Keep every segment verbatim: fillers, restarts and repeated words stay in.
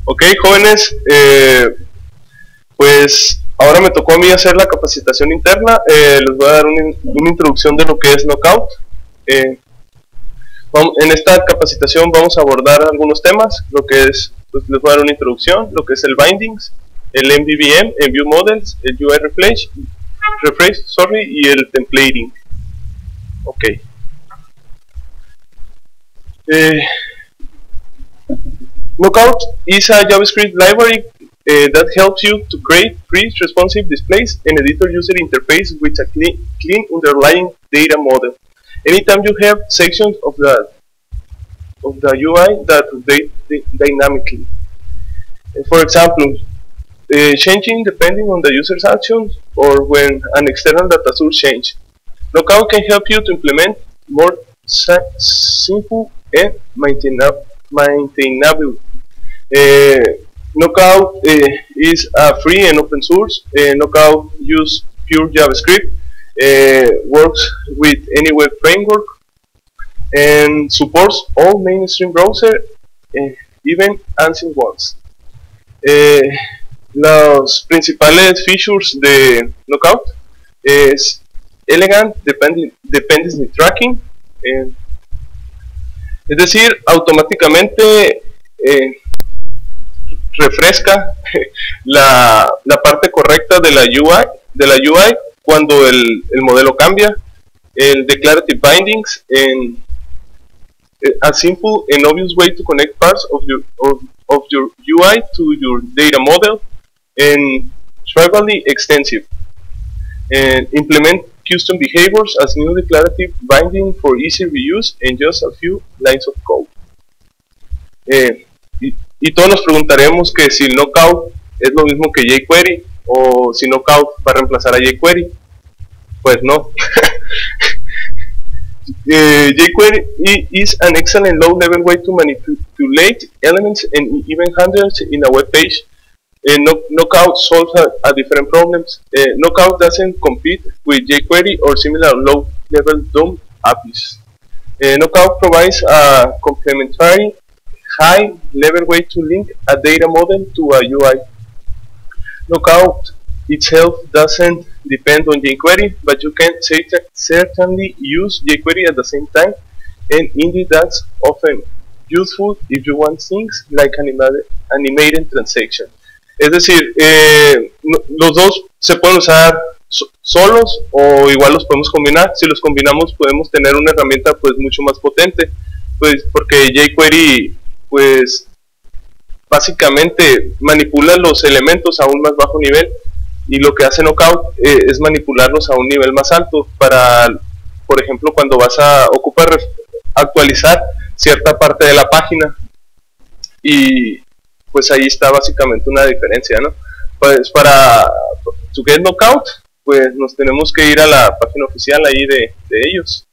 Ok, jóvenes, eh, pues ahora me tocó a mí hacer la capacitación interna. Eh, les voy a dar una, una introducción de lo que es Knockout. Eh, vamos, en esta capacitación vamos a abordar algunos temas, lo que es, pues les voy a dar una introducción, lo que es el Bindings, el M V V M, el View Models, el U I Refresh, refresh sorry, y el Templating. Ok. Eh, Knockout is a JavaScript library uh, that helps you to create free, responsive displays and editor user interface with a clean, clean underlying data model. Anytime you have sections of the of the U I that update dynamically. Uh, for example, uh, changing depending on the user's actions or when an external data source change. Knockout can help you to implement more simple and maintainable. maintainable. Uh, Knockout uh, is a free and open source. Uh, Knockout uses pure JavaScript, uh, works with any web framework, and supports all mainstream browsers, uh, even ancient ones. Uh, los principales features de Knockout es elegant dependency tracking, eh, es decir, automáticamente eh, refresca la, la parte correcta de la U I, de la U I cuando el, el modelo cambia. El declarative bindings, and a simple and obvious way to connect parts of your of, of your U I to your data model, and trivially extensive. And implement custom behaviors as new declarative binding for easy reuse in just a few lines of code. Eh, y, y todos nos preguntaremos que si el Knockout es lo mismo que jQuery o si Knockout va a reemplazar a jQuery. Pues no. uh, jQuery is an excellent low-level way to manipulate elements and even handles in a web page. Uh, Knockout solves a, a different problems. Uh, Knockout doesn't compete with jQuery or similar low-level D O M A P Is. Uh, Knockout provides a complementary high-level way to link a data model to a U I. Knockout itself doesn't depend on jQuery, but you can certainly use jQuery at the same time, and indeed that's often useful if you want things like animated, animated transaction. Es decir, eh, los dos se pueden usar so solos o igual los podemos combinar. Si los combinamos podemos tener una herramienta pues mucho más potente, pues porque jQuery pues básicamente manipula los elementos a un más bajo nivel, y lo que hace Knockout eh, es manipularlos a un nivel más alto para, por ejemplo, cuando vas a ocupar actualizar cierta parte de la página, y pues ahí está básicamente una diferencia, ¿no? Pues para to get Knockout, pues nos tenemos que ir a la página oficial ahí de, de ellos.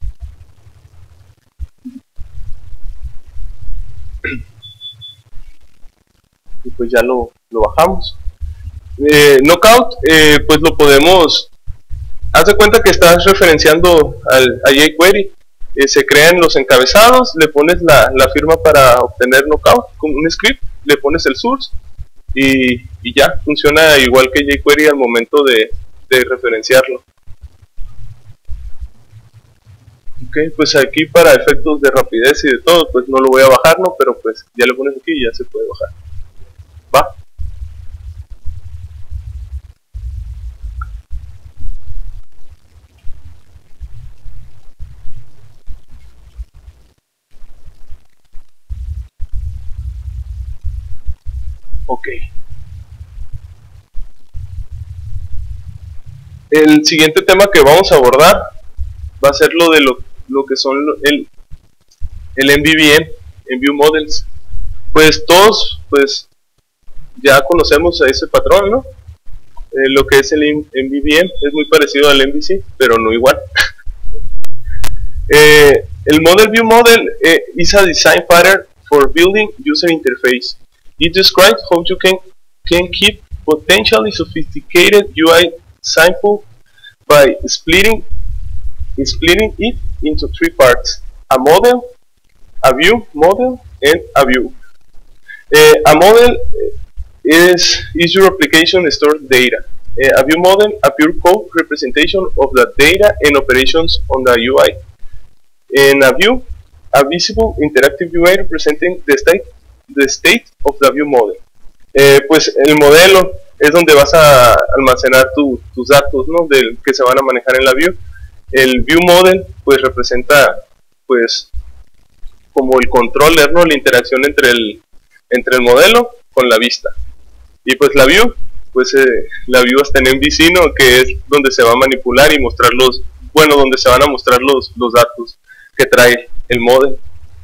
Y pues ya lo, lo bajamos. Eh, Knockout, eh, pues lo podemos, haz de cuenta que estás referenciando al, a jQuery, eh, se crean los encabezados, le pones la, la firma para obtener Knockout con un script, le pones el source y, y ya, funciona igual que jQuery al momento de, de referenciarlo. Ok, pues aquí para efectos de rapidez y de todo, pues no lo voy a bajar, ¿no? Pero pues ya lo pones aquí y ya se puede bajar. ¿Va? Ok. El siguiente tema que vamos a abordar va a ser lo de lo, lo que son el, el M V V M, en View Models. Pues todos pues ya conocemos a ese patrón, ¿no? Eh, lo que es el M V V M es muy parecido al M V C, pero no igual. eh, el Model View Model eh, is a design pattern for building user interface. It describes how you can, can keep potentially sophisticated U I simple by splitting, splitting it into three parts: a model, a view model, and a view. Uh, a model is, is your application stored data. Uh, a view model, a pure code representation of the data and operations on the U I. In a view, a visible interactive U I representing the state, the state of the view model. Eh, pues el modelo es donde vas a almacenar tu, tus datos, ¿no? Del que se van a manejar en la view. El view model pues representa pues como el controller, ¿no? La interacción entre el, entre el modelo con la vista. Y pues la view, pues eh, la view hasta en M V C, ¿no? Que es donde se va a manipular y mostrar los, bueno, donde se van a mostrar los, los datos que trae el model.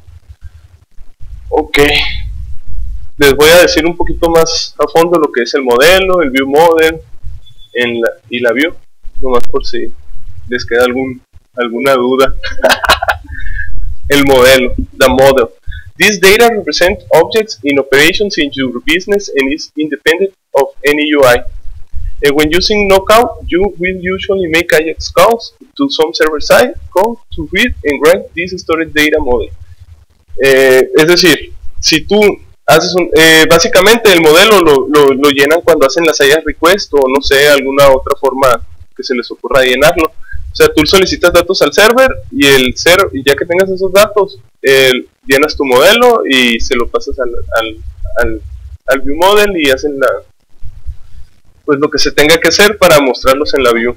Ok, les voy a decir un poquito más a fondo lo que es el modelo, el view model en la, y la view, nomás por si les queda algún, alguna duda. El modelo, the model. This data represents objects in operations in your business and is independent of any U I. And when using Knockout, you will usually make Ajax calls to some server-side code to read and write this stored data model. Eh, es decir, si tú haces un, eh, básicamente el modelo lo, lo, lo llenan cuando hacen las Ajax request o no sé, alguna otra forma que se les ocurra de llenarlo. O sea, tú solicitas datos al server y el server, y ya que tengas esos datos, eh, llenas tu modelo y se lo pasas al, al, al, al view model y hacen la, pues lo que se tenga que hacer para mostrarlos en la view.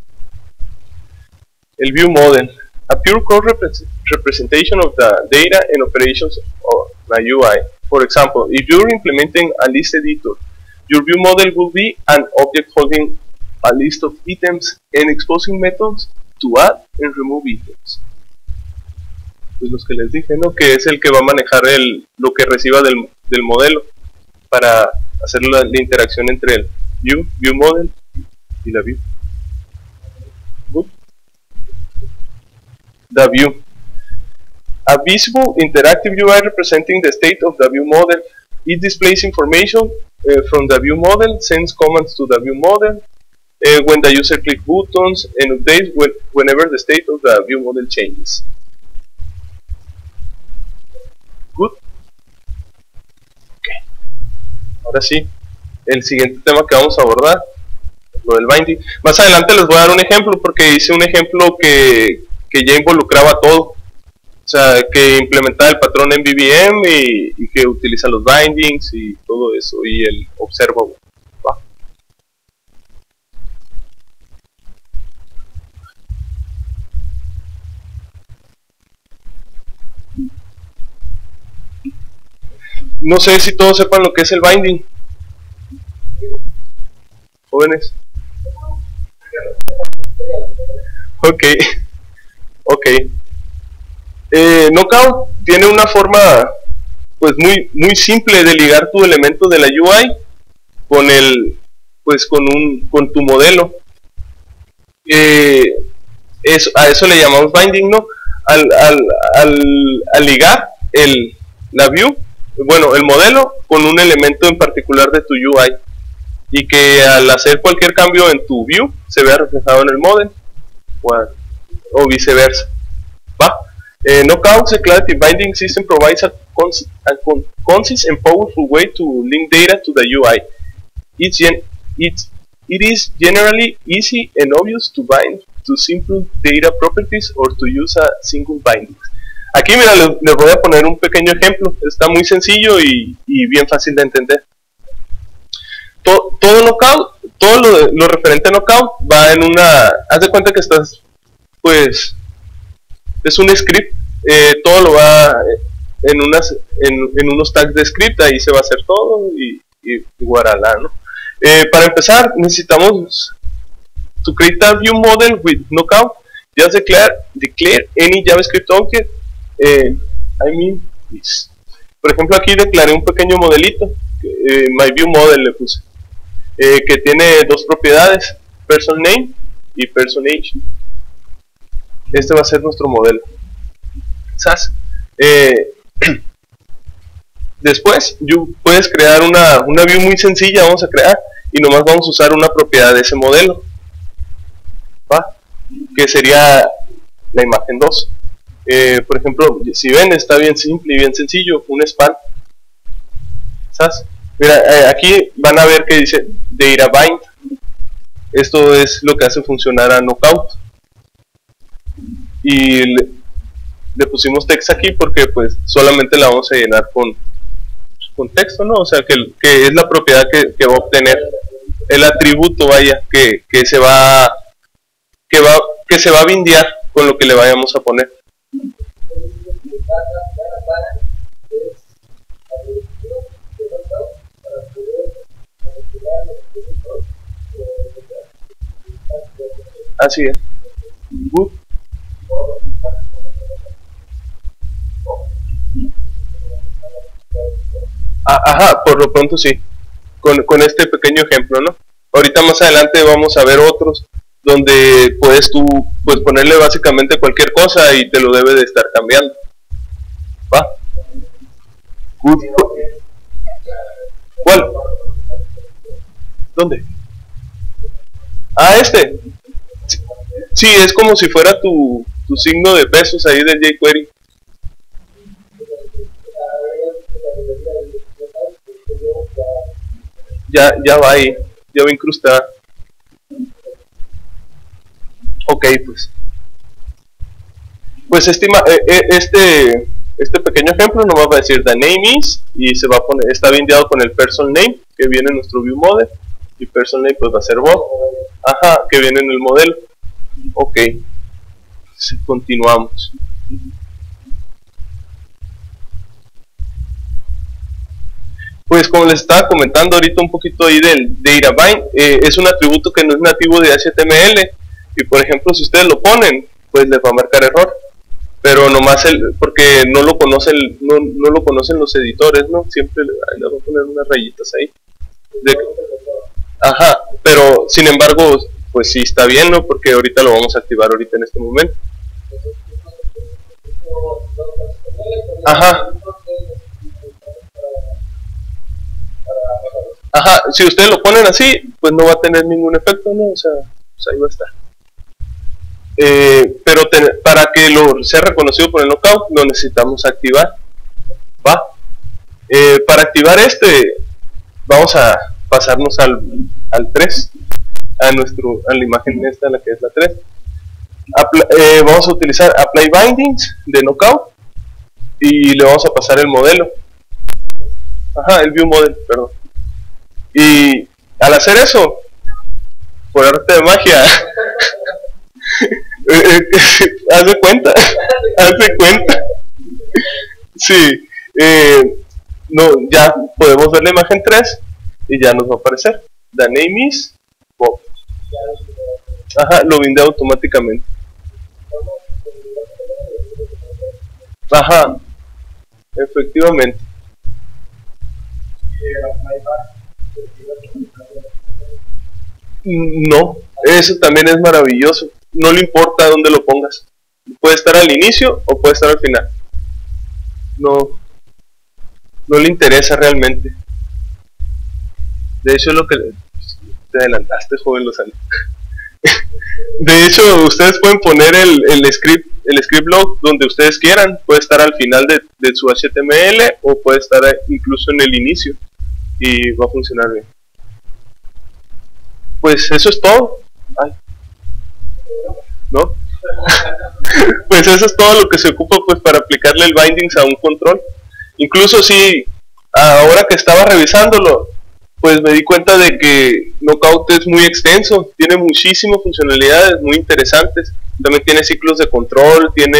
El view model, a pure code repre representation of the data and operations of the U I. For example, if you're implementing a list editor, your view model will be an object holding a list of items and exposing methods to add and remove items. Pues los que les dije, ¿no? Que es el que va a manejar el, lo que reciba del, del modelo para hacer la, la interacción entre el view, view model y la view. Good. The view. A visible interactive U I representing the state of the view model. It displays information uh, from the view model, sends commands to the view model uh, when the user clicks buttons, and updates when, whenever the state of the view model changes. Good. Okay. Ahora sí, el siguiente tema que vamos a abordar, lo del binding. Más adelante les voy a dar un ejemplo porque hice un ejemplo que, que ya involucraba todo. O sea, que implementaba el patrón en M V V M y, y que utiliza los bindings y todo eso, y el observable. ¿Va? No sé si todos sepan lo que es el binding. Jóvenes. Ok. Ok. Eh, Knockout tiene una forma pues muy muy simple de ligar tu elemento de la U I con el pues con un con tu modelo. Eh, eso, a eso le llamamos binding, ¿no? Al, al, al, al ligar el la view, bueno, el modelo con un elemento en particular de tu U I y que al hacer cualquier cambio en tu view se vea reflejado en el model o, a, o viceversa. ¿Va? Uh, Knockout, the Clarity Binding System provides a, cons a con concise and powerful way to link data to the U I. It's gen it's, it is generally easy and obvious to bind to simple data properties or to use a single binding. Aquí mira, les, les voy a poner un pequeño ejemplo. Está muy sencillo y, y bien fácil de entender. To todo Knockout, todo lo, lo referente a Knockout va en una... Haz de cuenta que estás, pues... es un script, eh, todo lo va en, unas, en, en unos tags de script, ahí se va a hacer todo y, y, y guaralá, ¿no? Eh, para empezar necesitamos to create a view model with Knockout, just declare, declare any JavaScript object, eh, I mean this. Por ejemplo aquí declaré un pequeño modelito, eh, my view model le puse, eh, que tiene dos propiedades, person name y person age. Este va a ser nuestro modelo. ¿Sabes? Eh, después, you puedes crear una, una view muy sencilla, vamos a crear, y nomás vamos a usar una propiedad de ese modelo. ¿Va? Que sería la imagen dos. Eh, por ejemplo, si ven, está bien simple y bien sencillo, un span. ¿Sabes? Mira, eh, aquí van a ver que dice Data Bind. Esto es lo que hace funcionar a Knockout. Y le, le pusimos text aquí porque pues solamente la vamos a llenar con, con texto, ¿no? O sea, que, que es la propiedad que, que va a obtener el atributo, vaya, que, que se va que va que se va a bindear con lo que le vayamos a poner. Así es. Uh. Ah, ajá, por lo pronto sí. Con, con este pequeño ejemplo, ¿no? Ahorita más adelante vamos a ver otros donde puedes tú pues ponerle básicamente cualquier cosa y te lo debe de estar cambiando. ¿Va? Good. ¿Cuál? ¿Dónde? Ah, este. Sí, es como si fuera tu, tu signo de pesos ahí del jQuery. Ya, ya va ahí, ya va incrustada. Ok, pues. Pues este, este, este pequeño ejemplo nos va a decir the name is y se va a poner, está bindeado con el person name que viene en nuestro view model y person name pues va a ser Bob. Ajá, que viene en el modelo. Ok, continuamos. Pues como les estaba comentando ahorita un poquito ahí del Data Bind, eh, es un atributo que no es nativo de H T M L y por ejemplo si ustedes lo ponen, pues les va a marcar error, pero nomás el, porque no lo conocen, no, no lo conocen los editores, ¿no? Siempre le voy a poner unas rayitas ahí. De, ajá, pero sin embargo, pues sí está bien, ¿no? Porque ahorita lo vamos a activar ahorita en este momento. Ajá. Ajá, si ustedes lo ponen así, pues no va a tener ningún efecto, ¿no? O sea, pues ahí va a estar. Eh, pero te, para que lo sea reconocido por el knockout, lo necesitamos activar. ¿Va? Eh, para activar este, vamos a pasarnos al, al tres, a, nuestro, a la imagen esta, la que es la tres. Apl eh, vamos a utilizar Apply Bindings de knockout y le vamos a pasar el modelo. Ajá, el view model, perdón. Y al hacer eso, por arte de magia, haz de cuenta, haz de cuenta, sí, eh, no, ya podemos ver la imagen tres y ya nos va a aparecer, the name is Bob. Ajá, lo bindea automáticamente. Ajá, efectivamente. No, eso también es maravilloso. No le importa dónde lo pongas. Puede estar al inicio o puede estar al final. No, no le interesa realmente. De hecho, es lo que te adelantaste, joven Lozano. De hecho, ustedes pueden poner el, el script, el script log donde ustedes quieran. Puede estar al final de, de su H T M L o puede estar incluso en el inicio y va a funcionar bien. Pues eso es todo. Ay. ¿No? Pues eso es todo lo que se ocupa pues para aplicarle el bindings a un control. Incluso si ahora que estaba revisándolo, pues me di cuenta de que Knockout es muy extenso, tiene muchísimas funcionalidades muy interesantes. También tiene ciclos de control, tiene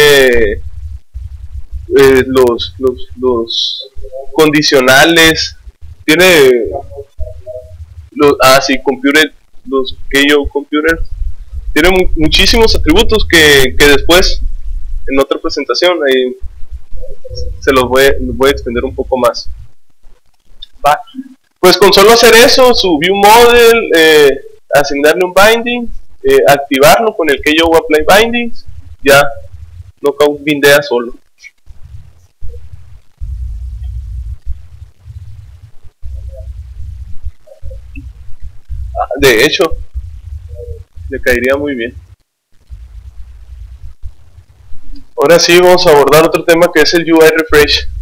eh, los, los, los condicionales, tiene los, ah sí, computer, los K O Computer, tiene mu muchísimos atributos que, que después en otra presentación ahí se los voy, voy a extender un poco más. Va. Pues con solo hacer eso, su view model, eh, asignarle un binding, eh, activarlo con el K O Apply Bindings, ya Knockout bindea solo. De hecho, le caería muy bien. Ahora sí vamos a abordar otro tema que es el U I Refresh.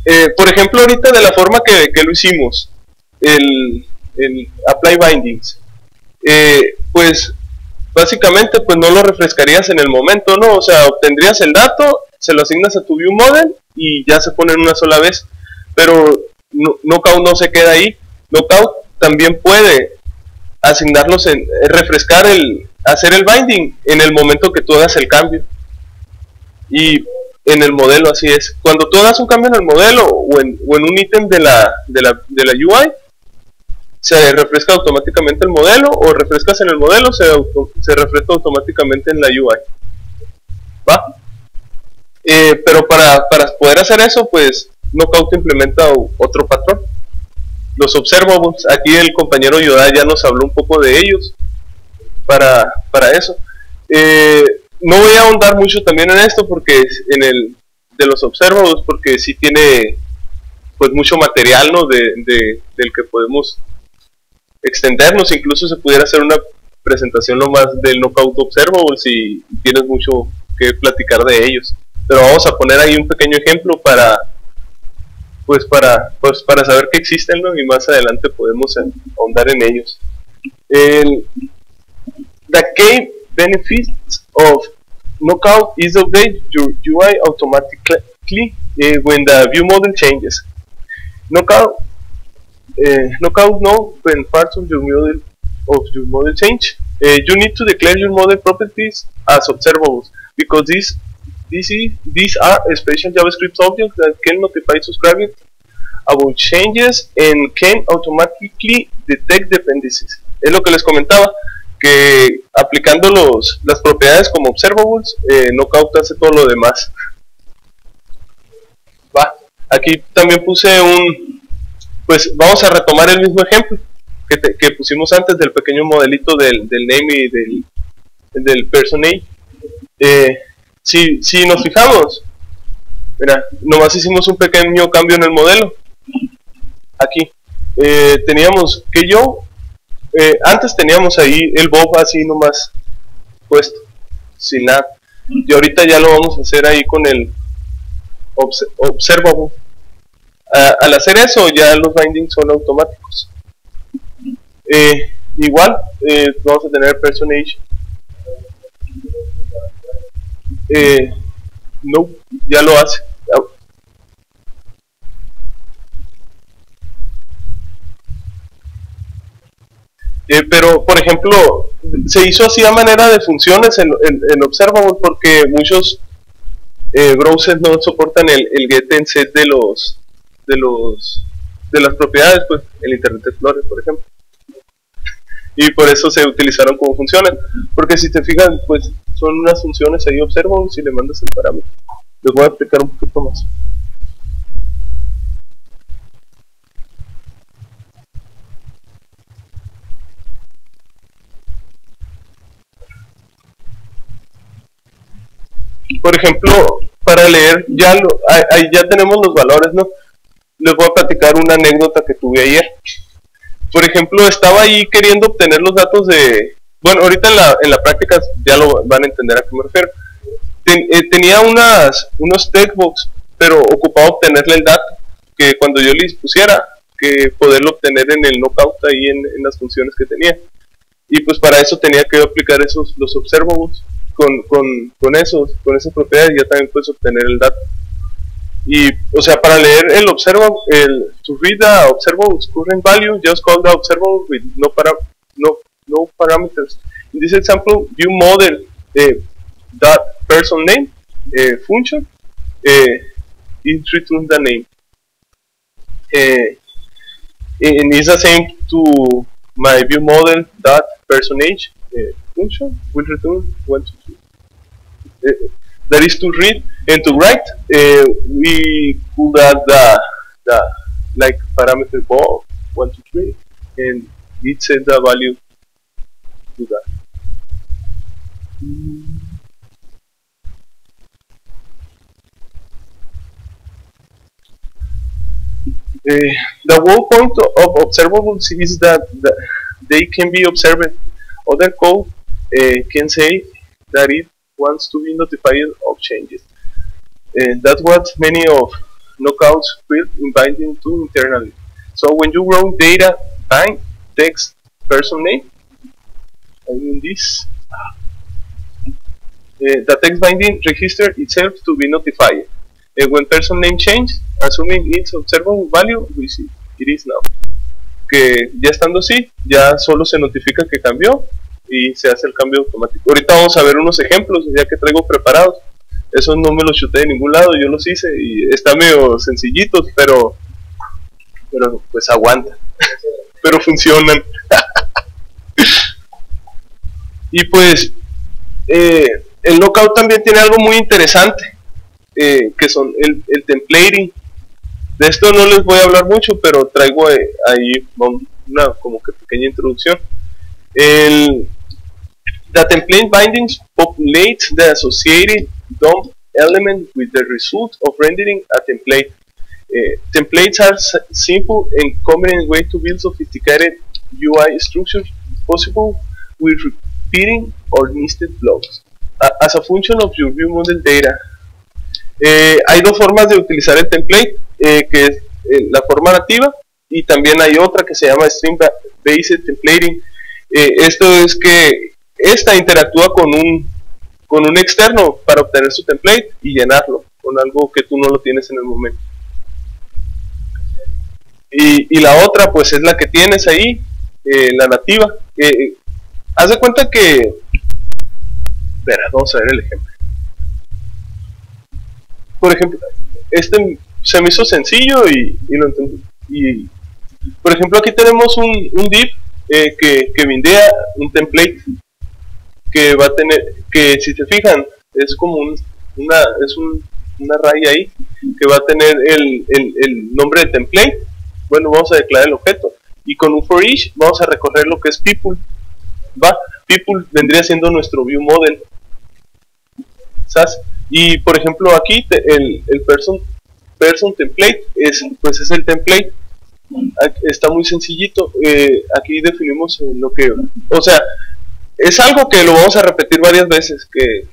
Eh, por ejemplo, ahorita de la forma que, que lo hicimos, el, el apply bindings, eh, pues básicamente pues no lo refrescarías en el momento, ¿no? O sea, obtendrías el dato, se lo asignas a tu view model y ya se pone en una sola vez, pero no, Knockout no se queda ahí. Knockout también puede asignarlos en, refrescar el, hacer el binding en el momento que tú hagas el cambio. Y en el modelo así es. Cuando tú hagas un cambio en el modelo o en, o en un ítem de la, de, la, de la U I, se refresca automáticamente el modelo, o refrescas en el modelo, se, auto, se refresca automáticamente en la U I. ¿Va? Eh, pero para, para poder hacer eso, pues Knockout implementa otro patrón. Los observables, aquí el compañero Yoda ya nos habló un poco de ellos para, para eso. Eh, no voy a ahondar mucho también en esto porque en el de los observables, porque sí tiene pues mucho material, ¿no? de, de, del que podemos extendernos. Incluso se pudiera hacer una presentación lo más del Knockout Observable si tienes mucho que platicar de ellos, pero vamos a poner ahí un pequeño ejemplo para pues para pues para saber que existen, ¿no? Y más adelante podemos ahondar en ellos. El, the key benefits of Knockout is to update your U I automatically uh, when the view model changes. Knockout uh, Knockout know when parts of your model of your model change. Uh, you need to declare your model properties as observables because these This is, these are special JavaScript objects that can notify subscribers about changes and can automatically detect dependencies. Es lo que les comentaba, que aplicando los, las propiedades como observables, eh, Knockout hace todo lo demás. Va, aquí también puse un, pues vamos a retomar el mismo ejemplo que, te, que pusimos antes del pequeño modelito del, del name y del, del personage. Eh, Si, si nos fijamos, mira, nomás hicimos un pequeño cambio en el modelo. Aquí eh, teníamos que yo, eh, antes teníamos ahí el Bob así nomás puesto, sin nada. Y ahorita ya lo vamos a hacer ahí con el obs observable. A, al hacer eso ya los bindings son automáticos. Eh, igual eh, vamos a tener personage. Eh, no, ya lo hace. Eh, pero, por ejemplo, se hizo así a manera de funciones en, en, en Observable porque muchos eh, browsers no soportan el, el get and set de los de los de las propiedades, pues el Internet Explorer, por ejemplo. Y por eso se utilizaron como funciones, porque si te fijas, pues son unas funciones ahí observables si le mandas el parámetro. Les voy a explicar un poquito más. Por ejemplo, para leer, ya lo, ahí ya tenemos los valores, ¿no? Les voy a platicar una anécdota que tuve ayer. Por ejemplo, estaba ahí queriendo obtener los datos de... Bueno, ahorita en la, en la práctica ya lo van a entender a qué me refiero. Ten, eh, tenía unas, unos textbox, pero ocupaba obtenerle el dato, que cuando yo le dispusiera, que poderlo obtener en el Knockout ahí en, en las funciones que tenía. Y pues para eso tenía que aplicar esos los observables. Con, con, con, esos, con esas propiedades ya también puedes obtener el dato. Y, o sea, para leer el observable, el to read the observable's current value, just call the observable with no, para, no, no parameters. In this example, view model uh, dot person name uh, function uh, it returns the name. Uh, and it's the same to my view model dot personage uh, function will return one two three. Uh, that is to read and to write. Uh, we could add the, the like parameter both one two three and it set the value to that. Uh, the whole point of observables is that the, they can be observed. Other code uh, can say that it wants to be notified of changes. And that's what many of knockout script in binding to internally. So when you run data bind text person name, I mean this, uh, the text binding register itself to be notified. Uh, when person name change, assuming it's observable value, which it is now. Que ya estando así, ya solo se notifica que cambió y se hace el cambio automático. Ahorita vamos a ver unos ejemplos ya que traigo preparados. Esos no me los chuté de ningún lado, yo los hice y están medio sencillitos, pero, pero pues aguantan, pero funcionan. Y pues eh, el knockout también tiene algo muy interesante, eh, que son el, el templating. De esto no les voy a hablar mucho, pero traigo eh, ahí una como que pequeña introducción. El, the template bindings populate the associated D O M element with the result of rendering a template. Uh, templates are simple and convenient way to build sophisticated U I structures possible with repeating or nested blocks. Uh, as a function of your view model data, eh, hay dos formas de utilizar el template, eh, que es eh, la forma nativa, y también hay otra que se llama Stream Based Templating. Eh, esto es que esta interactúa con un, con un externo para obtener su template y llenarlo con algo que tú no lo tienes en el momento. Y, y la otra pues es la que tienes ahí, eh, la nativa. Eh, haz de cuenta que... Verá, vamos a ver el ejemplo. Por ejemplo, este se me hizo sencillo y, y lo entendí. Y, por ejemplo, aquí tenemos un, un div eh, que, que bindea un template que va a tener, que si se fijan, es como un, una, es un, una raya ahí que va a tener el, el, el nombre de template. Bueno, vamos a declarar el objeto y con un for each vamos a recorrer lo que es people. Va, people vendría siendo nuestro view model. ¿Sabes? Y por ejemplo aquí te, el, el person, person template es, pues es el template. Está muy sencillito. Eh, aquí definimos lo que, o sea, es algo que lo vamos a repetir varias veces. Que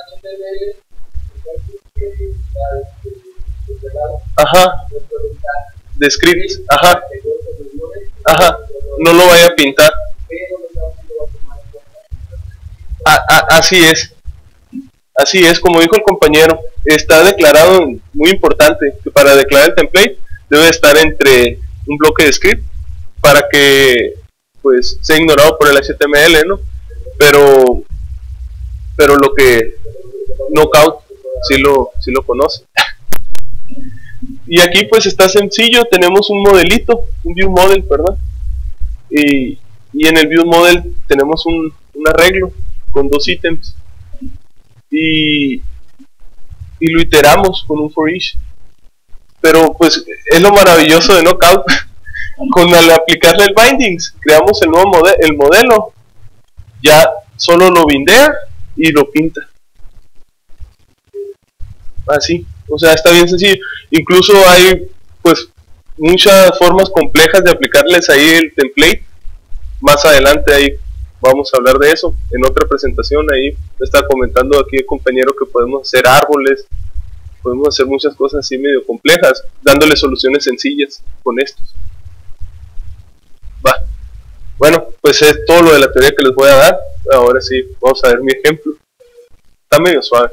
ajá, de scripts, ajá, ajá, no lo vaya a pintar. A, a, así es. Así es, como dijo el compañero, está declarado, muy importante, que para declarar el template debe estar entre un bloque de script para que pues sea ignorado por el H T M L, ¿no? Pero pero lo que Knockout sí lo, sí lo conoce. Y aquí pues está sencillo, tenemos un modelito, un view model, perdón, y, y en el view model tenemos un, un arreglo con dos ítems. Y, y lo iteramos con un for each, pero pues es lo maravilloso de Knockout. Con al aplicarle el bindings creamos el nuevo modelo, el modelo ya solo lo bindea y lo pinta así, o sea, está bien sencillo. Incluso hay pues muchas formas complejas de aplicarles ahí el template. Más adelante ahí vamos a hablar de eso en otra presentación. Ahí me está comentando aquí el compañero que podemos hacer árboles, podemos hacer muchas cosas así medio complejas, dándole soluciones sencillas con estos. Va. Bueno, pues es todo lo de la teoría que les voy a dar. Ahora sí, vamos a ver mi ejemplo. Está medio suave.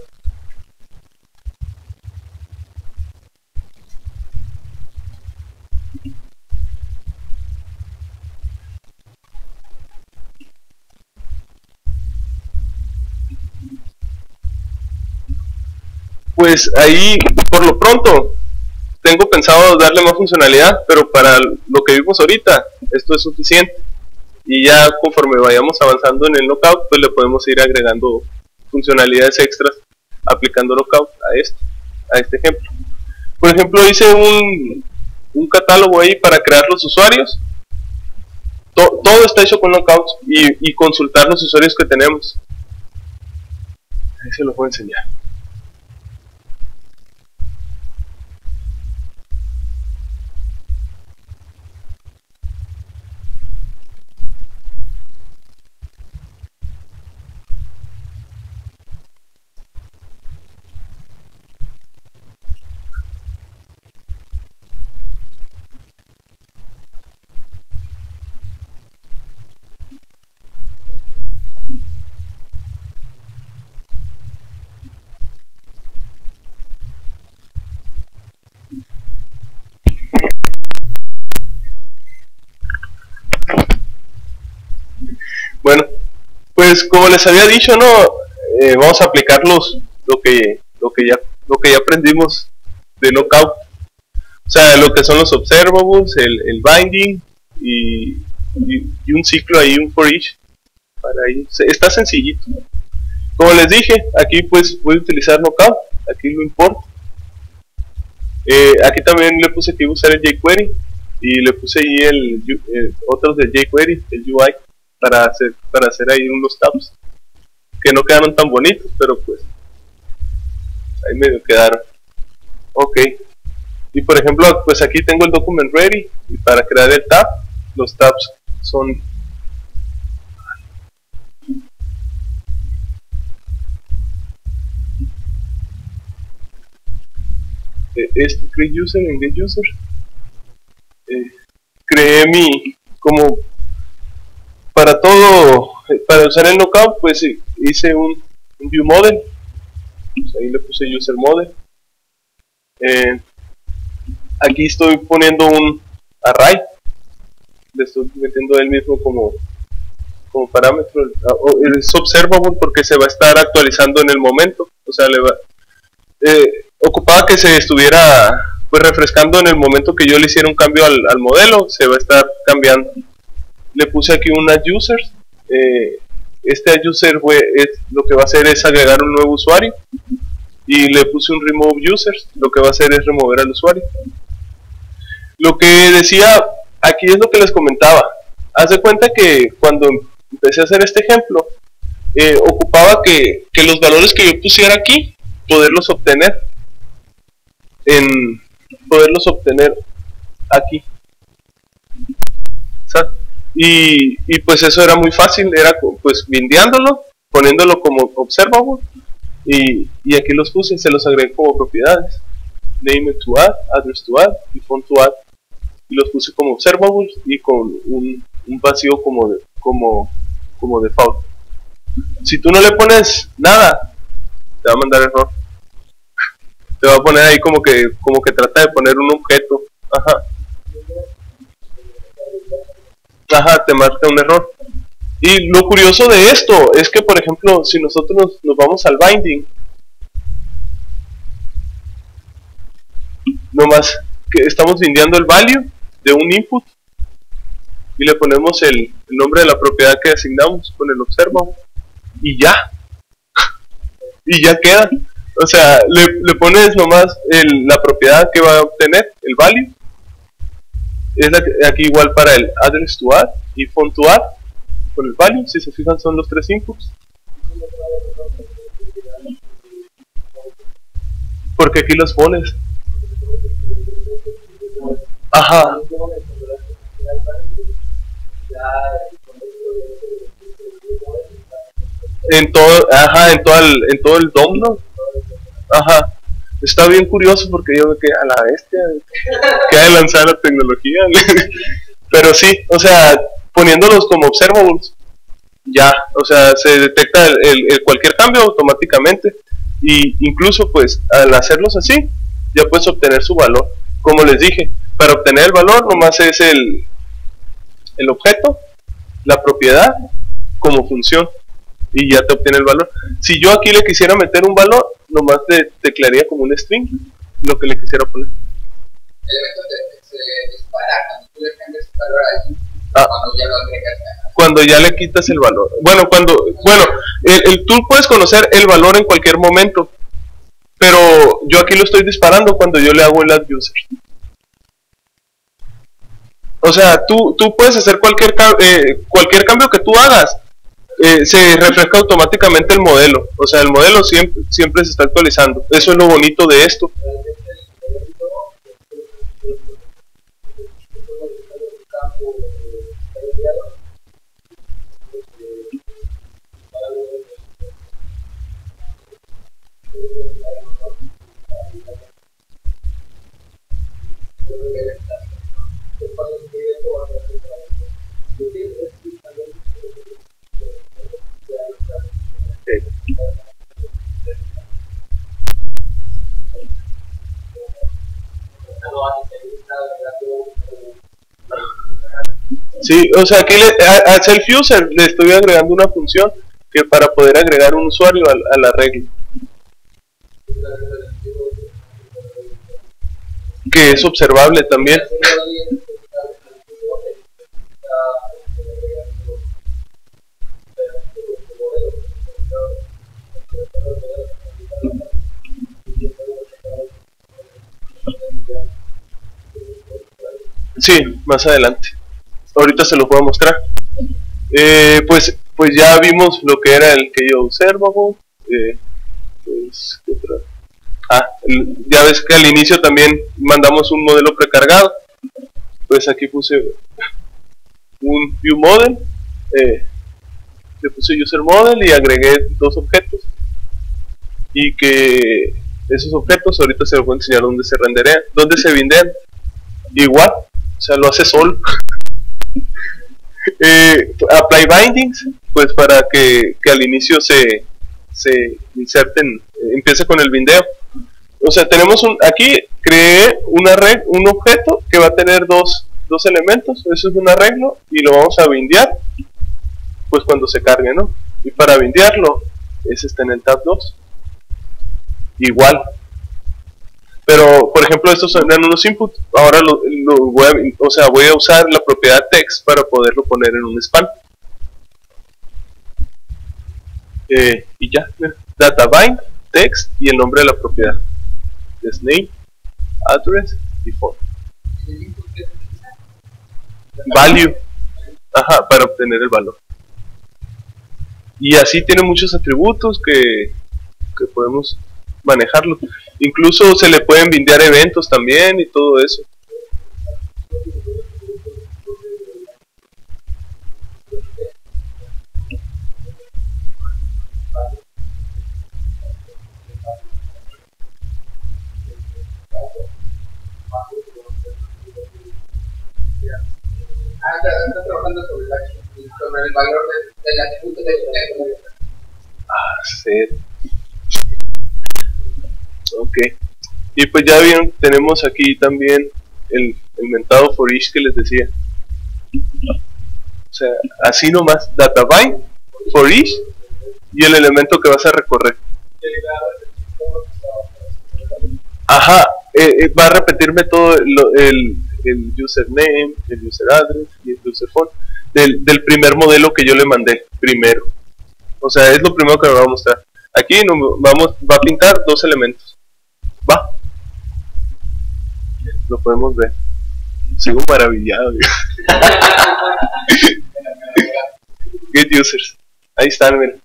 Pues ahí, por lo pronto, tengo pensado darle más funcionalidad, pero para lo que vimos ahorita, esto es suficiente. Y ya conforme vayamos avanzando en el Knockout, pues le podemos ir agregando funcionalidades extras, aplicando Knockout a este, a este ejemplo. Por ejemplo, hice un, un catálogo ahí para crear los usuarios. To, todo está hecho con Knockout y, y consultar los usuarios que tenemos. Ahí se los voy a enseñar. pues como les había dicho, no, eh, vamos a aplicar los, lo que, lo que ya, lo que ya aprendimos de Knockout. O sea, lo que son los observables, el, el binding y, y, y un ciclo ahí, un for each. Para ahí. Está sencillito. Como les dije, aquí pues voy a utilizar Knockout, aquí lo importo. Eh, aquí también le puse que iba a usar el jQuery y le puse ahí el, el otros del jQuery, el U I, para hacer, para hacer ahí unos tabs que no quedaron tan bonitos, pero pues ahí medio quedaron. Ok. Y por ejemplo, pues aquí tengo el document ready y para crear el tab, los tabs son este create user en get user. Eh, creé mi como para todo, para usar el Knockout, pues hice un, un view model, pues ahí le puse user model. Eh, aquí estoy poniendo un array, le estoy metiendo él mismo como como parámetro. Es observable porque se va a estar actualizando en el momento, o sea, le va eh, ocupaba que se estuviera pues refrescando en el momento que yo le hiciera un cambio al, al modelo, se va a estar cambiando. Le puse aquí un add users. Eh, este add user fue, es, lo que va a hacer es agregar un nuevo usuario, y le puse un remove users, lo que va a hacer es remover al usuario. Lo que decía aquí es lo que les comentaba. Haz de cuenta que cuando empecé a hacer este ejemplo, eh, ocupaba que, que los valores que yo pusiera aquí, poderlos obtener en poderlos obtener aquí. ¿Sabes? Y, y pues eso era muy fácil, era pues bindeándolo, poniéndolo como observable, y, y aquí los puse, se los agregué como propiedades, name to add, address to add y font to add, y los puse como observable y con un, un vacío como de, como, como default. Si tú no le pones nada, te va a mandar error, te va a poner ahí como que como que trata de poner un objeto. Ajá. Ajá, te marca un error. Y lo curioso de esto es que, por ejemplo, si nosotros nos, nos vamos al binding, nomás que estamos bindeando el value de un input y le ponemos el, el nombre de la propiedad que asignamos con el observable y ya. Y ya queda. O sea, le, le pones nomás el, la propiedad que va a obtener, el value. Es la que, aquí igual para el address to add y font to add con el value, si se fijan son los tres inputs. Porque aquí los pones. Ajá. En todo, ajá, en todo el, en todo el D O M, ¿no? Ajá. Está bien curioso porque yo me quedé a la bestia, que ha de lanzar la tecnología. Pero sí, o sea, poniéndolos como observables, ya, o sea, se detecta el, el, el cualquier cambio automáticamente, y incluso pues al hacerlos así, ya puedes obtener su valor. Como les dije, para obtener el valor nomás es el, el objeto, la propiedad, como función, y ya te obtiene el valor. Si yo aquí le quisiera meter un valor, nomás te declararía como un string lo que le quisiera poner. El elemento se dispara cuando tú le cambias el valor ahí, ah, cuando ya lo agregas. Cuando ya le quitas el valor. Bueno, cuando, bueno, el, el, tú puedes conocer el valor en cualquier momento, pero yo aquí lo estoy disparando cuando yo le hago el add user. O sea, tú, tú puedes hacer cualquier, eh, cualquier cambio que tú hagas. Eh, se refresca automáticamente el modelo, o sea, el modelo siempre, siempre se está actualizando. Eso es lo bonito de esto. Sí, o sea, aquí le, a, a self user le estoy agregando una función que para poder agregar un usuario a, a la regla. Que es observable también. Sí, más adelante. Ahorita se los voy a mostrar. Eh, pues, pues ya vimos lo que era el que yo observable. Eh, pues, ¿qué otra? Ah, el, ya ves que al inicio también mandamos un modelo precargado. Pues aquí puse un view model, eh, le puse user model y agregué dos objetos. Y que esos objetos ahorita se los voy a enseñar dónde se renderean, dónde se bindean. Igual, o sea, lo hace solo. eh, apply bindings, pues para que, que al inicio se, se inserten, eh, empiece con el bindeo. O sea, tenemos un, aquí creé una red, un objeto que va a tener dos, dos elementos, eso es un arreglo y lo vamos a bindear, pues cuando se cargue, ¿no? Y para bindearlo, ese está en el tab dos. Igual. Pero, por ejemplo, estos eran unos inputs. Ahora lo, lo voy a, o sea, voy a usar la propiedad text para poderlo poner en un span. Eh, y ya, mira, data bind, text y el nombre de la propiedad. Es name, address y phone. Value. Ajá, para obtener el valor. Y así tiene muchos atributos que, que podemos manejarlo. Incluso se le pueden bindear eventos también y todo eso. Ah, está trabajando sobre, la, sobre el valor de, del atributo de su. Ah, sí. Ok. Y pues ya vieron, tenemos aquí también el, el mentado for each que les decía. O sea, así nomás, data bind, for each y el elemento que vas a recorrer. Ajá, eh, eh, va a repetirme todo lo, el, el username, el user address y el user phone del, del primer modelo que yo le mandé primero. O sea, es lo primero que me va a mostrar. Aquí nos vamos, va a pintar dos elementos. Va. Lo podemos ver. Sigo maravillado. Get users. Ahí están, miren.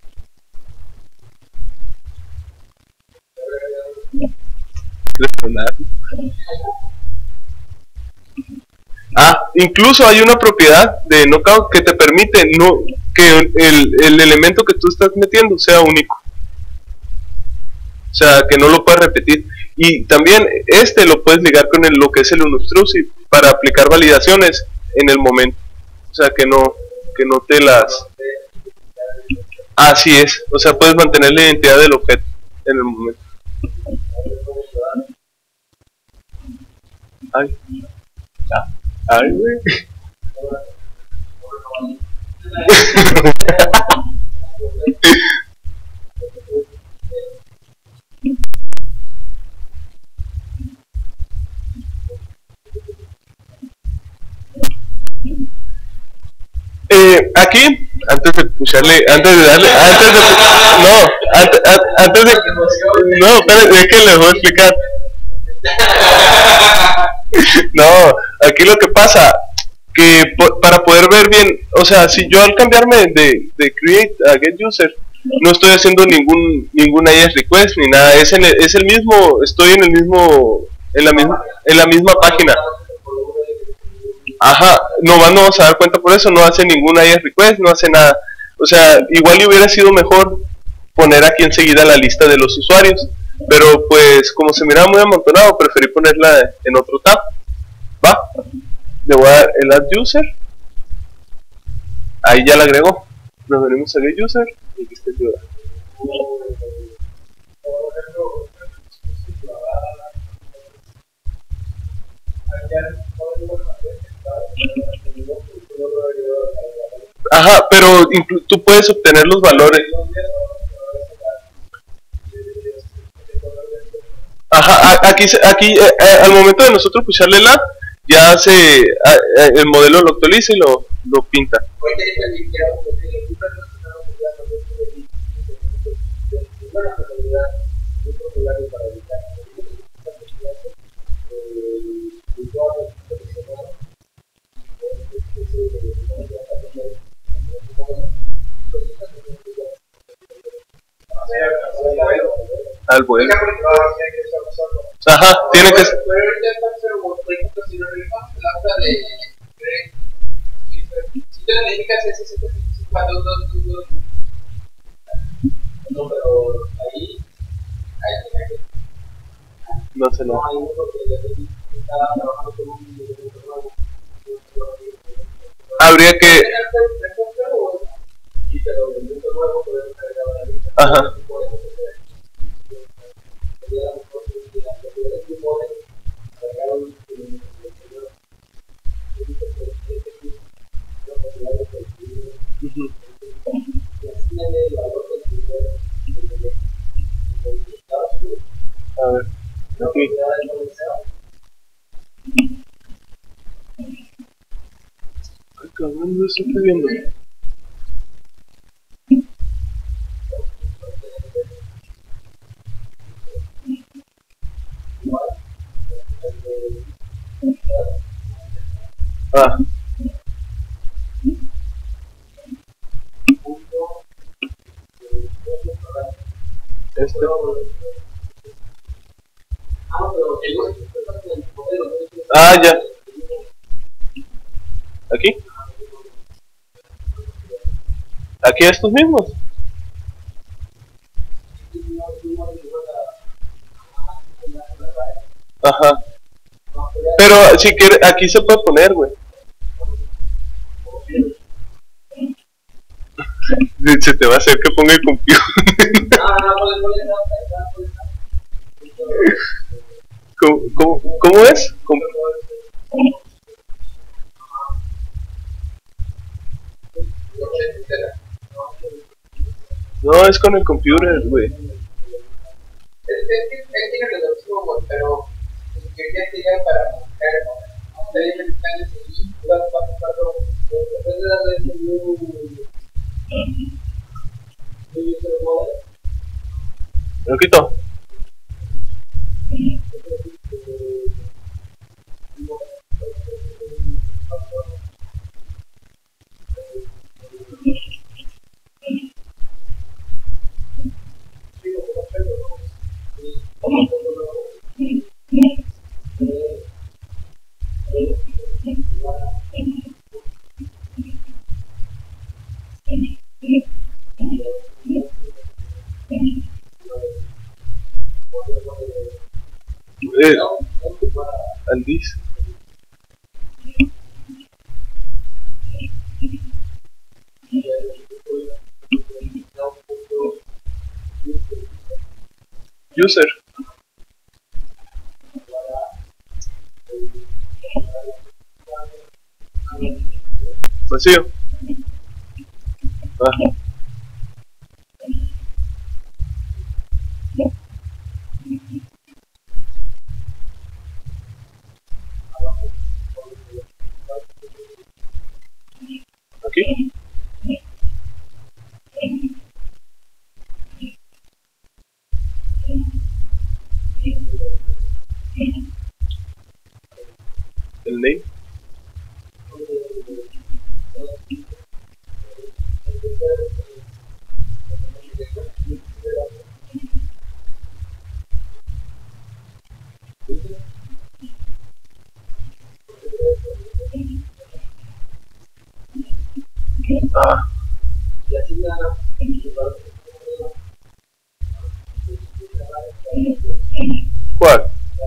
Ah, incluso hay una propiedad de knockout que te permite no que el, el elemento que tú estás metiendo sea único. O sea, que no lo puedes repetir. Y también este lo puedes ligar con el, lo que es el unobtrusive para aplicar validaciones en el momento. O sea, que no, que no te las... Así es. O sea, puedes mantener la identidad del objeto en el momento. Ay. Ay, güey. Eh, aquí, antes de pusharle, antes de darle, antes de, no, antes, antes de, no, espérate, es que les voy a explicar. No, aquí lo que pasa, que po para poder ver bien, o sea, si yo al cambiarme de, de create a get user, no estoy haciendo ningún ningún I S request ni nada, es, en el, es el mismo, estoy en el mismo, en la misma, en la misma página. Ajá, no vamos a dar cuenta por eso, no hace ningún I S request, no hace nada. O sea, igual hubiera sido mejor poner aquí enseguida la lista de los usuarios, pero pues como se miraba muy amontonado, preferí ponerla en otro tab. Va, le voy a dar el add user, ahí ya la agregó. Nos venimos a get user y aquí está el user. Ajá, pero tú puedes obtener los valores. Ajá, aquí, aquí eh, eh, al momento de nosotros pulsarle la, ya se, eh, el modelo lo actualiza y lo, lo pinta. Al vuelo. Ajá, tiene que ser. No sé, no. Habría que. Ajá. Uh-huh. A ver, aquí. Ay, cabrón, no estoy viendo. Ah. Este. Ah, ya. ¿Aquí? ¿Aquí estos mismos? Ajá. Pero si quiere, aquí se puede poner, güey. Se te va a hacer que ponga el computer. ¿Cómo, cómo, ¿Cómo es? ¿Cómo? No, es con el computer, güey. Pero quería tirar para buscar ¿Lo quito? Eh, and this. User. Vacío. Ah. Aquí. El name. Ah. ¿Cuál?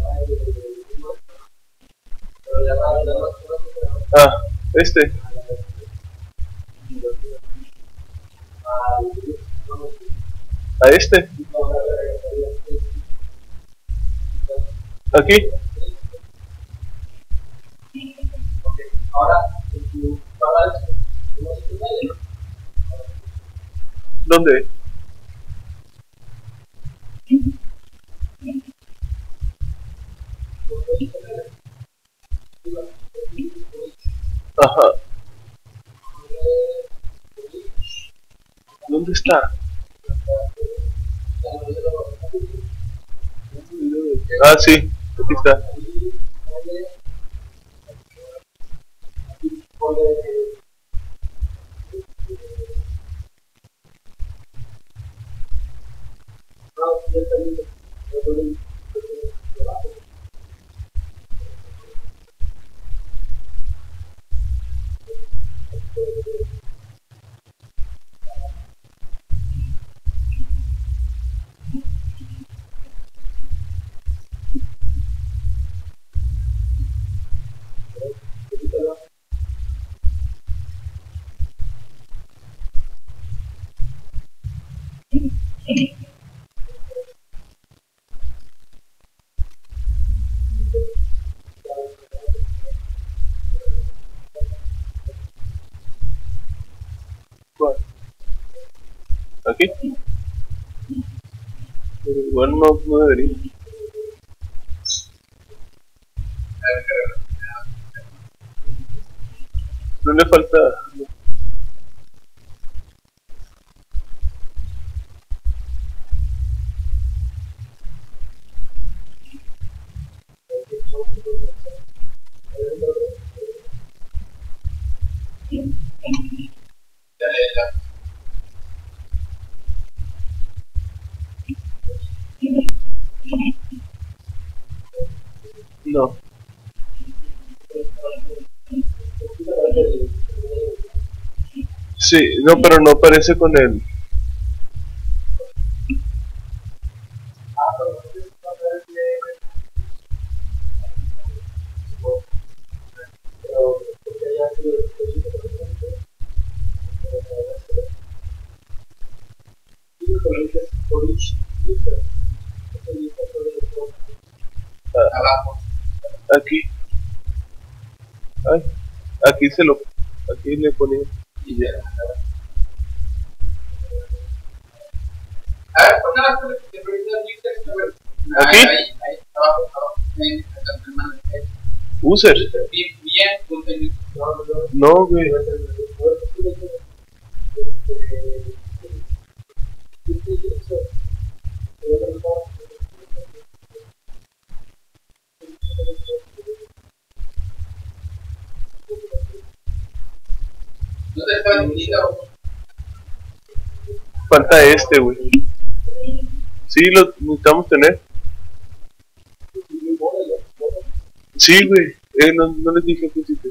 Ah, este. A este. Aquí. ahora ¿Dónde? Ajá. ¿Dónde está? Ah, sí, aquí está. ¿Cuál? ¿Aquí? Pero igual no, no debería. No le falta. No. Sí, no, pero no aparece con él. Abajo. Aquí. Ay, aquí se lo. Aquí le ponía. Y ya. A ver, pon nada más que te permita el user, a ver. ¿Aquí? Ahí, ahí, ahí, abajo, abajo. Ahí, hasta tu mano. User. Bien, bien, ponte el user. No, güey. ¿No te está definido? Falta este, güey. Sí, lo necesitamos tener. Sí, güey. Eh, no, no les dije al principio.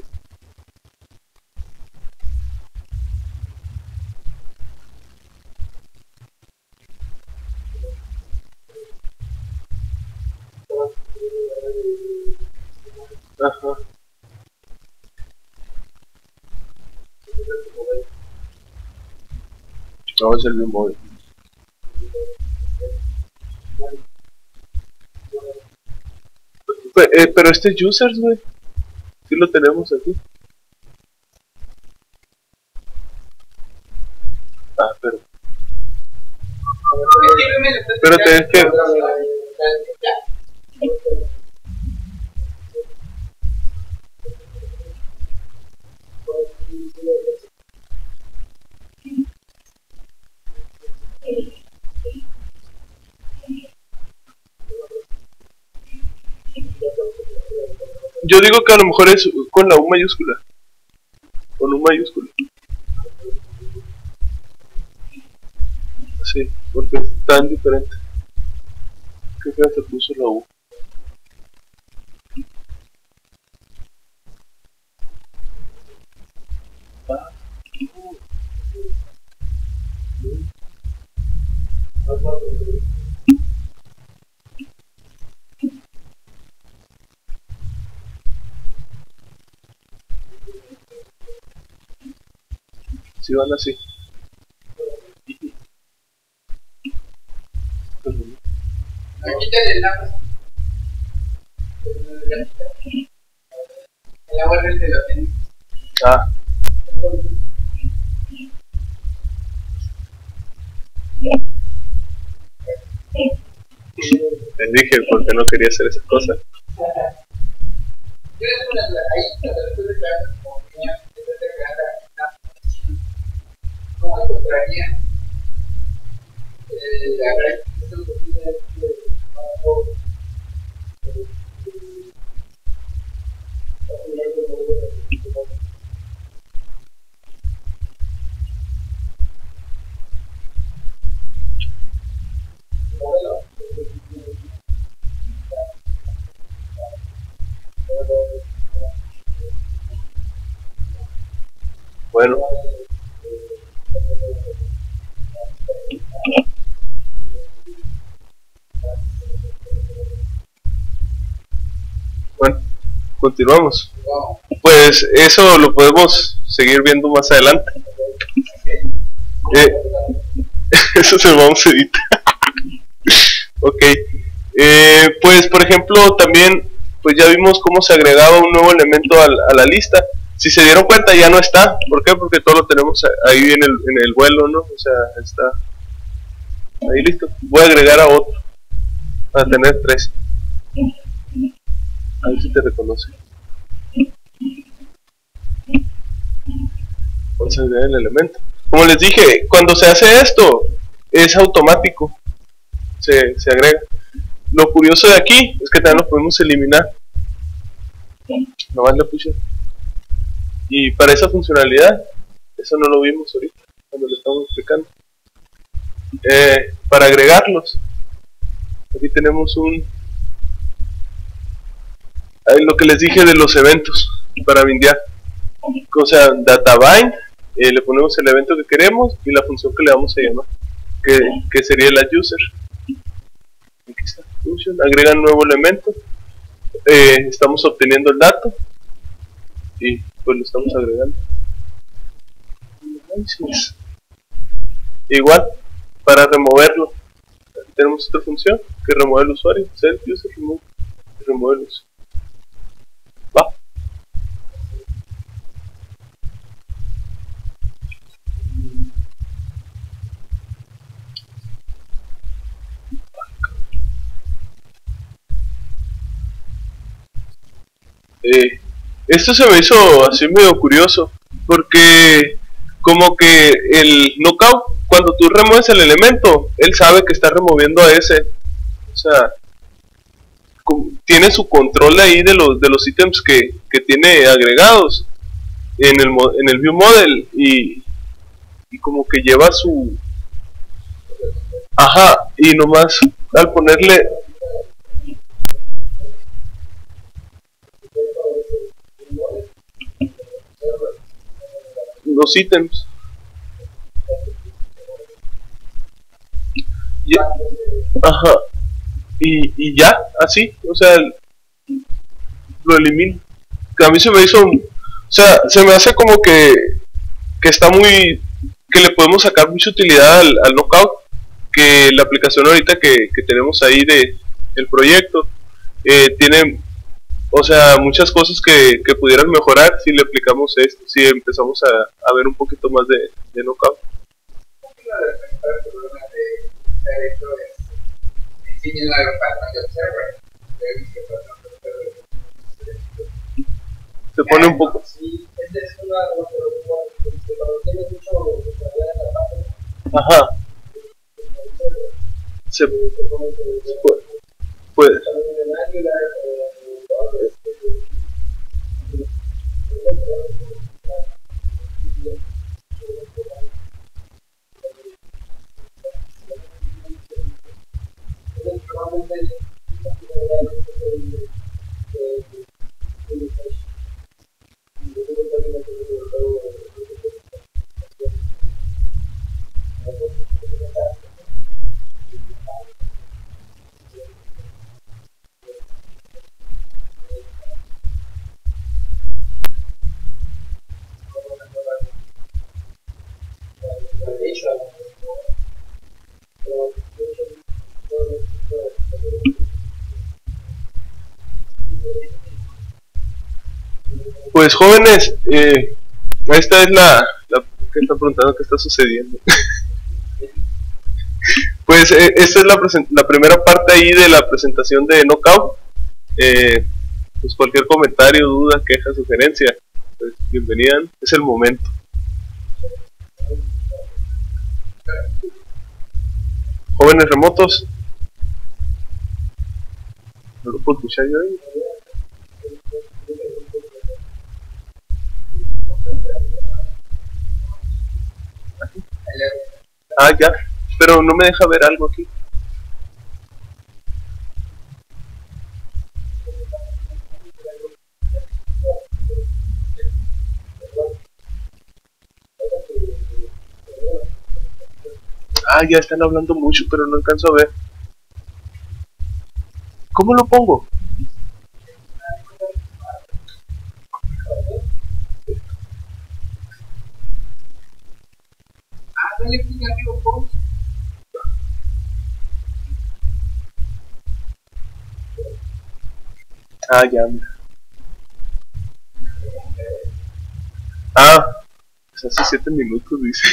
Ajá. Vamos a hacer el mismo. Pe- eh, pero este users, güey. Sí lo tenemos aquí. Ah, pero. Pero tenés que. Yo digo que a lo mejor es con la U mayúscula. Con U mayúscula. Sí, porque es tan diferente. Qué fea se puso la U. Ah. Si van así. Quítale el agua. El agua es el de la tenis. Ah. Les dije porque no quería hacer esas cosas. ¿Cómo encontraría la gran Bueno, bueno, continuamos. Pues eso lo podemos seguir viendo más adelante. Eh, eso se lo vamos a editar. Ok. Eh, pues por ejemplo también pues ya vimos cómo se agregaba un nuevo elemento a, a la lista. Si se dieron cuenta ya no está. ¿Por qué? Porque todo lo tenemos ahí en el, en el vuelo, ¿no? O sea, está ahí listo. Voy a agregar a otro para tener tres. A ver si te reconoce. Vamos a agregar el elemento. Como les dije, cuando se hace esto es automático. Se, se agrega. Lo curioso de aquí es que también lo podemos eliminar. Nomás le puse. Y para esa funcionalidad, eso no lo vimos ahorita cuando le estamos explicando. Eh, para agregarlos, aquí tenemos un ahí lo que les dije de los eventos para bindear. O sea, data bind, eh, le ponemos el evento que queremos y la función que le vamos a llamar, que, que sería la user. Aquí está, function, agrega un nuevo elemento, eh, estamos obteniendo el dato y pues lo estamos agregando. Igual, para removerlo, aquí tenemos otra función que remueve el usuario, self user remove, y remueve el usuario. Va. Eh, esto se me hizo así medio curioso, porque como que el knockout, cuando tú remueves el elemento, él sabe que está removiendo a ese, o sea, tiene su control ahí de los de los ítems que, que tiene agregados en el, en el view model y, y como que lleva su, ajá, y nomás al ponerle los ítems y, ajá, y, y ya, así, o sea, lo elimino. Que a mí se me hizo, o sea, se me hace como que que está muy, que le podemos sacar mucha utilidad al, al knockout, que la aplicación ahorita que, que tenemos ahí de el proyecto eh, tiene, o sea, muchas cosas que, que pudieran mejorar si le aplicamos esto, si empezamos a, a ver un poquito más de, de knockout. Se pone un poco. Ajá. Se, se puede. puede. Pues jóvenes, eh, esta es la, la que está preguntando qué está sucediendo. Pues eh, esta es la, la primera parte ahí de la presentación de Knockout. Eh, pues cualquier comentario, duda, queja, sugerencia, pues bienvenida, es el momento. Jóvenes remotos. ¿No lo puedo escuchar yo ahí? Ah, ya, pero no me deja ver algo aquí. Ah, ya están hablando mucho, pero no alcanzo a ver. ¿Cómo lo pongo? Ah, ya, mira. Ah, pues hace siete minutos, dice.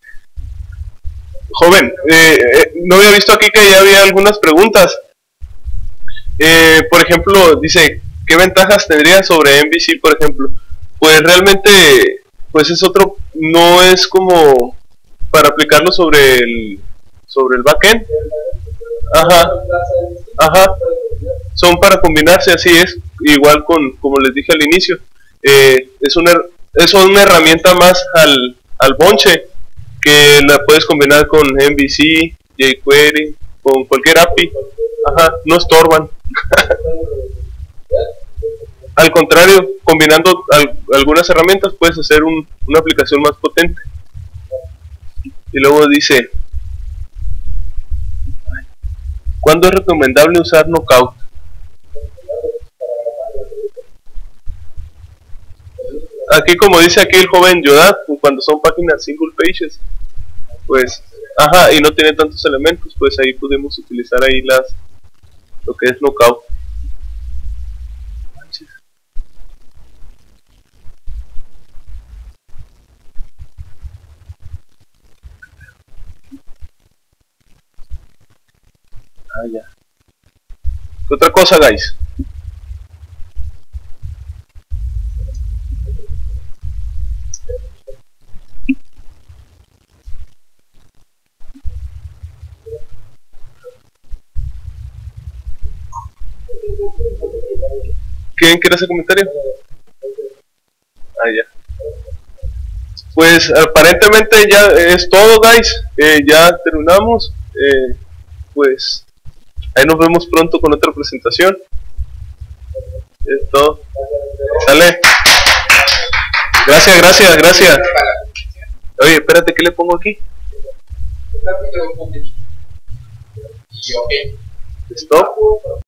Joven, eh, eh, no había visto aquí que ya había algunas preguntas. Eh, por ejemplo, dice, ¿qué ventajas tendría sobre M V C, por ejemplo? Pues realmente, pues es otro, no es como para aplicarlo sobre el, sobre el backend. Ajá, ajá, son para combinarse, así es, igual con, como les dije al inicio, eh, es una, es una herramienta más al, al bonche, que la puedes combinar con M V C, jQuery, con cualquier A P I, ajá, no estorban. Al contrario, combinando al, algunas herramientas puedes hacer un, una aplicación más potente. Y luego dice, ¿cuándo es recomendable usar Knockout? Aquí, como dice aquí el joven Yoda, cuando son páginas single pages, pues, ajá, y no tiene tantos elementos, pues ahí podemos utilizar ahí las, lo que es Knockout. Ah, ya. ¿Qué otra cosa, guys? ¿Quién quiere hacer comentario? Ah, ya. Pues aparentemente ya es todo, guys. Eh, ya terminamos. Eh, pues ahí nos vemos pronto con otra presentación. Es todo. Sale. Gracias, gracias, gracias. Oye, espérate, ¿qué le pongo aquí? Y ok. Stop.